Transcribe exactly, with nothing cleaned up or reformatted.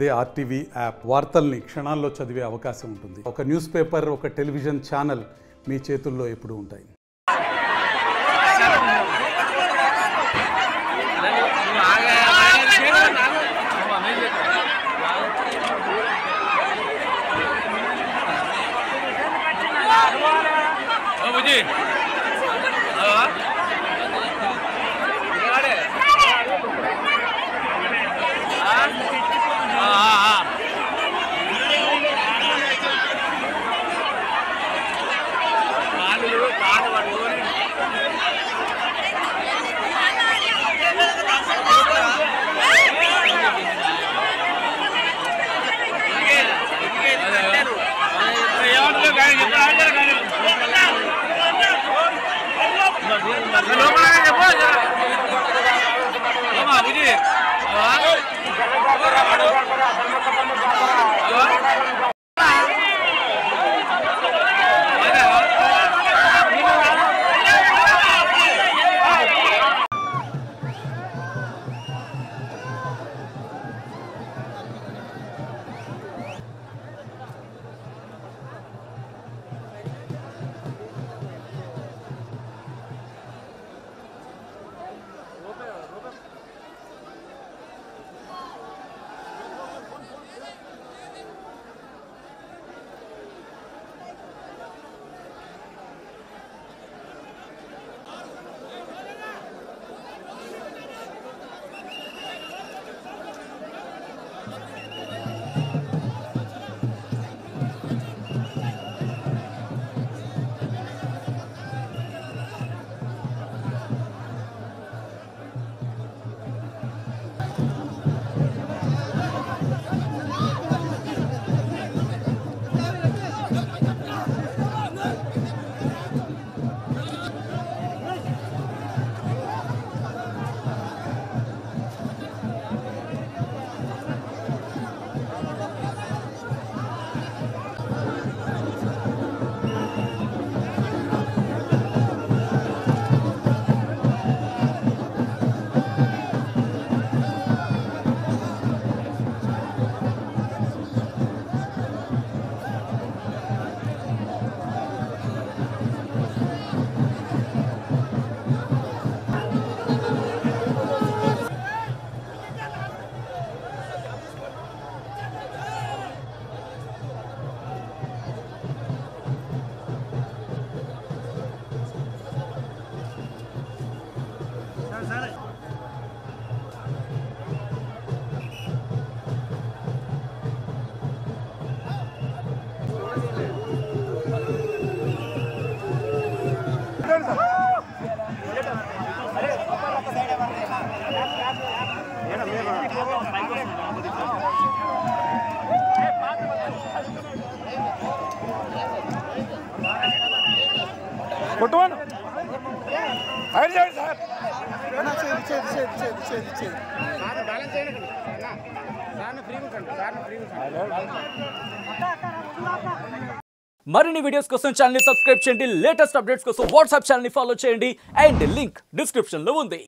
అదే RTV app వార్తల్ని క్షణాల్లో చదివే అవకాశం ఉంటుంది. ఒక న్యూస్ పేపర్, ఒక టెలివిజన్ ఛానల్ మీ చేతుల్లో ఎప్పుడూ ఉంటాయి. కొట్టువాను ఐదు చేయండి సార్. అన్నా చేది చేది చేది చేది చేది చేది సార్ బ్యాలెన్స్ చేయండి అన్నా. సార్ని ఫ్రీగా ఉంచండి, సార్ని ఫ్రీగా ఉంచండి. మరిన్ని వీడియోస్ కోసం ఛానల్ ని సబ్స్క్రైబ్ చేయండి. లేటెస్ట్ అప్డేట్స్ కోసం వాట్సాప్ ఛానల్ ని ఫాలో చేయండి. అండ్ లింక్ డిస్క్రిప్షన్ లో ఉంది.